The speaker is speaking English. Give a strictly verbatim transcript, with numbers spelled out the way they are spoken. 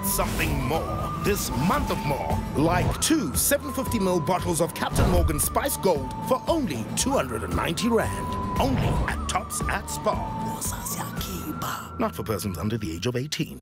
something more this month of more. Like two seven hundred fifty milliliter bottles of Captain Morgan Spice Gold for only two hundred ninety rand. Only at Tops at SPAR. Not for persons under the age of eighteen.